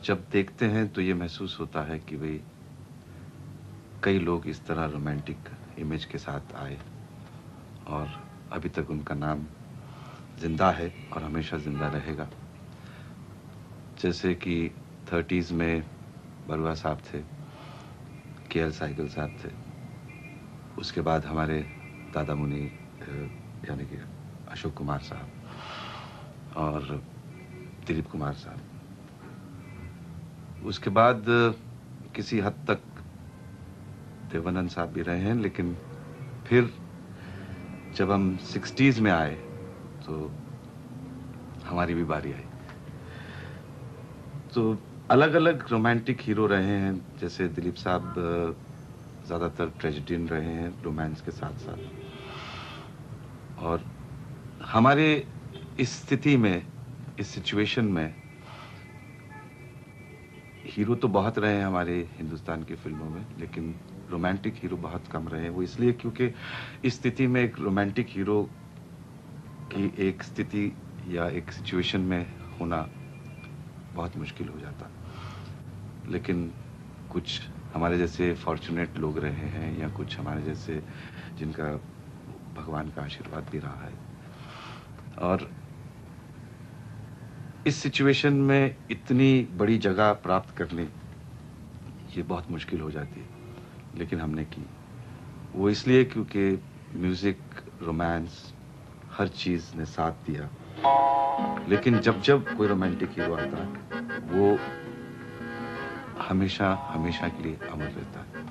जब देखते हैं तो ये महसूस होता है कि भई कई लोग इस तरह रोमांटिक इमेज के साथ आए और अभी तक उनका नाम ज़िंदा है और हमेशा ज़िंदा रहेगा। जैसे कि 30s में बरुआ साहब थे, केएल सहगल साहब थे। उसके बाद हमारे दादा मुनि यानी कि अशोक कुमार साहब और दिलीप कुमार साहब। उसके बाद किसी हद तक देवानंद साहब भी रहे हैं, लेकिन फिर जब हम 60s में आए तो हमारी भी बारी आई। तो अलग-अलग रोमांटिक हीरो रहे हैं, जैसे दिलीप साहब ज़्यादातर ट्रेजेडियन रहे हैं रोमांस के साथ-साथ। और हमारे इस स्थिति में, इस सिचुएशन में हीरो तो बहुत रहे हैं हमारे हिंदुस्तान की फ़िल्मों में, लेकिन रोमांटिक हीरो बहुत कम रहे हैं। वो इसलिए क्योंकि इस स्थिति में एक रोमांटिक हीरो की एक स्थिति या एक सिचुएशन में होना बहुत मुश्किल हो जाता। लेकिन कुछ हमारे जैसे फॉर्च्यूनेट लोग रहे हैं या कुछ हमारे जैसे जिनका भगवान का आशीर्वाद भी रहा है, और इस सिचुएशन में इतनी बड़ी जगह प्राप्त करनी ये बहुत मुश्किल हो जाती है, लेकिन हमने की। वो इसलिए क्योंकि म्यूज़िक, रोमांस, हर चीज़ ने साथ दिया। लेकिन जब-जब कोई रोमांटिक हीरो आता है, वो हमेशा, हमेशा के लिए अमर रहता है।